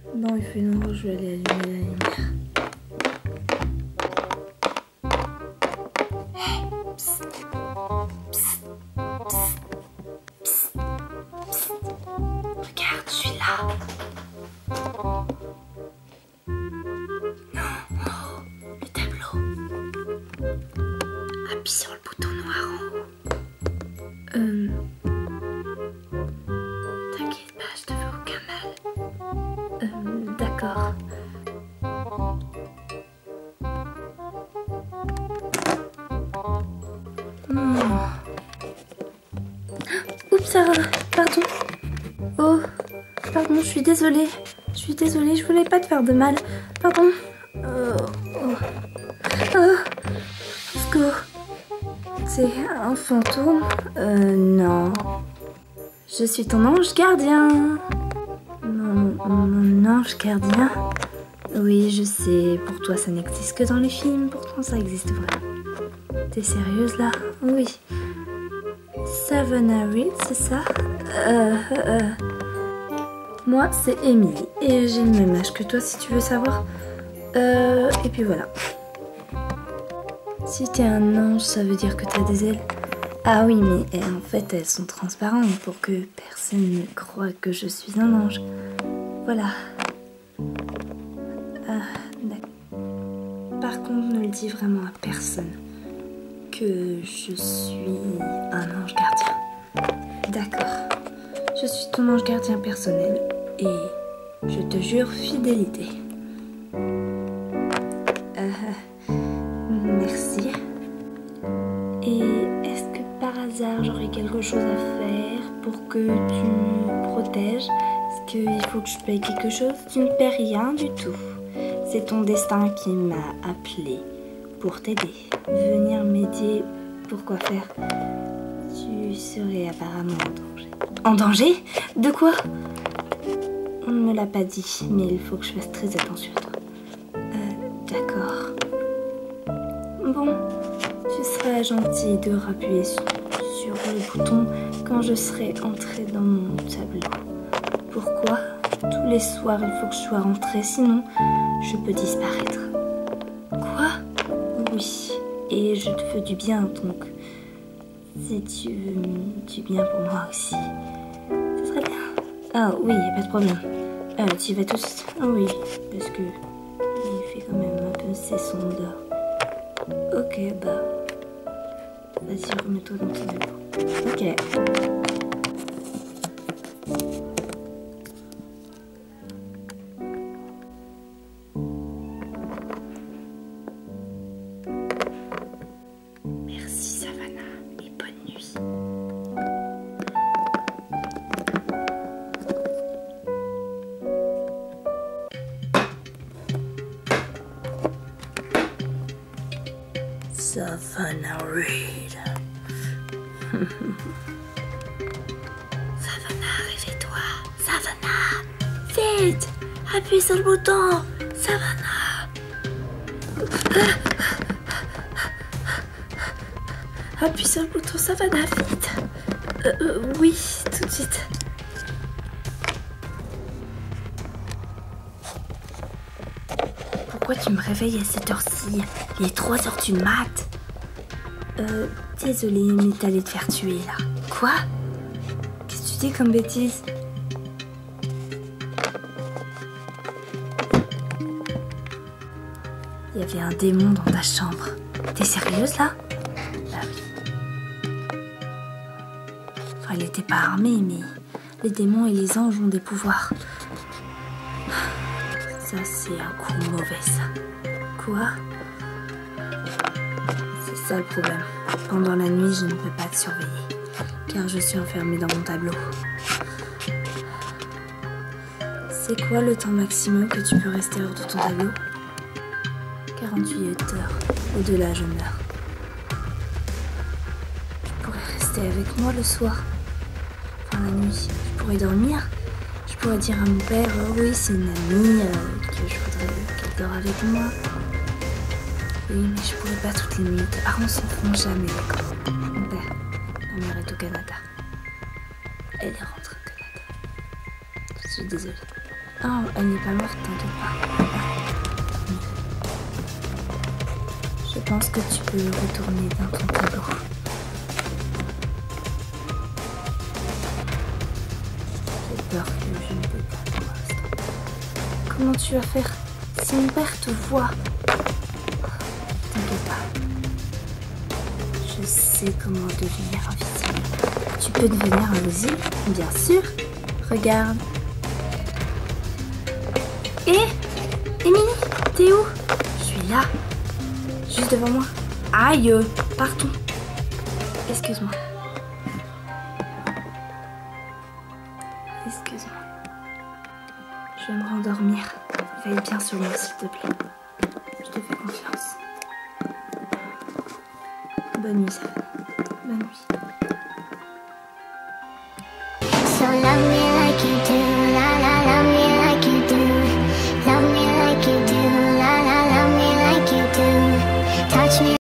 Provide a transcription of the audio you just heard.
Non, il fait noir, je vais aller allumer la lumière. Hey, psst, psst, psst, psst, psst. Regarde, je suis là. Non, en haut, le tableau. Appuie sur le bouton noir en haut. T'inquiète pas, je te fais aucun mal. D'accord. Oups, pardon. Oh, pardon, je suis désolée. Je voulais pas te faire de mal. Pardon. Let's go. C'est un fantôme? Non. Je suis ton ange gardien. Mon ange gardien? Oui, je sais. Pour toi, ça n'existe que dans les films. Pourtant, ça existe vraiment. T'es sérieuse, là? Oui. Savannah Reed, c'est ça? Moi, c'est Emily. Et j'ai le même âge que toi, si tu veux savoir. Et puis voilà. Si t'es un ange, ça veut dire que t'as des ailes? Ah oui, mais en fait, elles sont transparentes pour que personne ne croie que je suis un ange. Voilà. D'accord. Par contre, ne le dis vraiment à personne que je suis un ange gardien. D'accord. Je suis ton ange gardien personnel et je te jure fidélité. Merci. Et est-ce que par hasard j'aurais quelque chose à faire pour que tu me protèges? Est-ce qu'il faut que je paye quelque chose? Tu ne paies rien du tout. C'est ton destin qui m'a appelé pour t'aider. Venir m'aider, pourquoi faire? Tu serais apparemment en danger. En danger? De quoi? On ne me l'a pas dit, mais il faut que je fasse très attention à toi. D'accord. Bon, tu seras gentil de rappuyer sur le bouton quand je serai entrée dans mon tableau. Pourquoi? Tous les soirs, il faut que je sois rentrée, sinon je peux disparaître. Quoi? Oui, et je te veux du bien, donc si tu veux du bien pour moi aussi, ça serait bien. Ah oui, pas de problème. Tu y vas tous? Ah oui, parce que il fait quand même un peu saison dehors. Ok, bah... Vas-y, remets-toi dans ton bureau. Ok. Merci, Savannah, et bonne nuit. Savannah Reed. Savannah, réveille-toi. Savannah, vite, appuie sur le bouton. Savannah. Appuie sur le bouton, Savannah, vite. Oui, tout de suite. Pourquoi tu me réveilles à cette heure-ci? Il est 3h du mat. Désolée, mais t'allais te faire tuer, là. Quoi? Qu'est-ce que tu dis comme bêtise? Il y avait un démon dans ta chambre. T'es sérieuse, là? Bah oui. Enfin, il était pas armé, mais les démons et les anges ont des pouvoirs. Ça, c'est un coup mauvais, ça. Quoi? C'est ça le problème. Pendant la nuit, je ne peux pas te surveiller, car je suis enfermée dans mon tableau. C'est quoi le temps maximum que tu peux rester hors de ton tableau? 48 heures. Au-delà, je meurs. Tu pourrais rester avec moi le soir. Enfin, la nuit. Je pourrais dormir. Je pourrais dire à mon père, oui, c'est une amie que je voudrais qu'elle dort avec moi. Oui, mais je pourrais pas toutes les nuits. Tes parents s'en feront jamais, d'accord? Mon père, ma mère est au Canada. Elle est rentrée au Canada. Je suis désolée. Oh, elle n'est pas morte, t'inquiète pas. Je pense que tu peux retourner dans ton tableau. J'ai peur que je ne peux pas pour l'instant. Comment tu vas faire si mon père te voit? T'inquiète pas. Je sais comment devenir invisible. Tu peux devenir invisible, bien sûr. Regarde. Émilie, t'es où? Je suis là. Juste devant moi. Aïe, partons. Excuse-moi. Excuse-moi. Je vais me rendormir. Veille bien sur moi, s'il te plaît. Je te fais confiance. Bonne nuit, Savane. Bonne nuit.